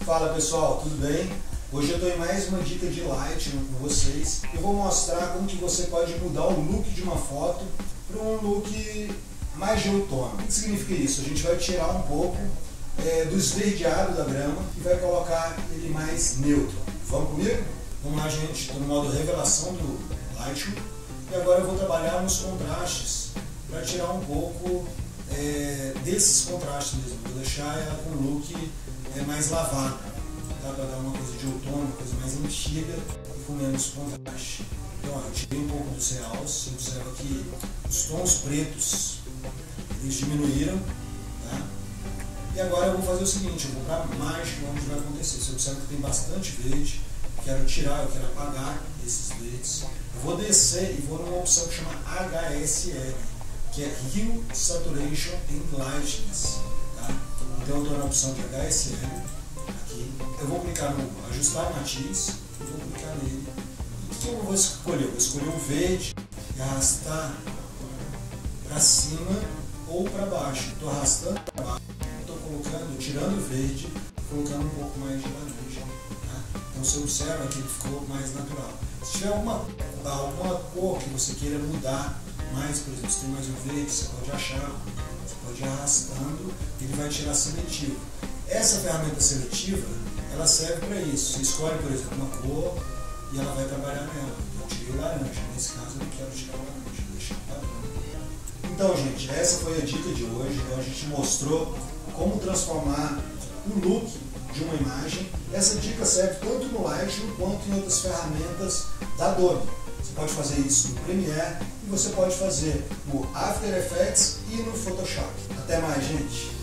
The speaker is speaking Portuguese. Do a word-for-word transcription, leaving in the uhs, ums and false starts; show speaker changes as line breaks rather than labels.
Fala pessoal, tudo bem? Hoje eu estou em mais uma dica de Lightroom com vocês. Eu vou mostrar como que você pode mudar o look de uma foto para um look mais de outono. O que significa isso? A gente vai tirar um pouco é, do esverdeado da grama e vai colocar ele mais neutro. Vamos comigo? Vamos lá, gente, estou no modo revelação do Lightroom e agora eu vou trabalhar nos contrastes para tirar um pouco é, desses contrastes mesmo. Vou deixar ela com um look é, mais lavado, tá? Para dar uma coisa de outono, uma coisa mais antiga e com menos contraste. Então, ó, eu tirei um pouco dos reals, você observa que os tons pretos eles diminuíram, tá? E agora eu vou fazer o seguinte, eu vou para mágica onde vai acontecer. Você observa que tem bastante verde, eu quero tirar, eu quero apagar esses verdes. Eu vou descer e vou numa opção que chama H S L, que é Hue Saturation and Lightness, tá? Então eu estou na opção de H S L aqui, eu vou clicar no ajustar matiz, eu vou clicar nele. O que eu vou escolher? Eu vou escolher o verde e arrastar para cima ou para baixo. Estou arrastando para baixo, estou colocando, tirando o verde, colocando um pouco mais de laranja, tá? Então você observa que ele ficou mais natural. Se tiver alguma, alguma cor que você queira mudar mais, por exemplo, se tem mais um verde, você pode achar, você pode ir arrastando, ele vai tirar seletivo. Essa ferramenta seletiva, ela serve para isso. Você escolhe, por exemplo, uma cor e ela vai trabalhar nela. Eu tirei o laranja, nesse caso eu não quero tirar o laranja, vou deixar o padrão. Então, gente, essa foi a dica de hoje. Então, a gente mostrou como transformar o look de uma imagem. Essa dica serve tanto no Lightroom quanto em outras ferramentas da Adobe. Você pode fazer isso no Premiere e você pode fazer no After Effects e no Photoshop. Até mais, gente!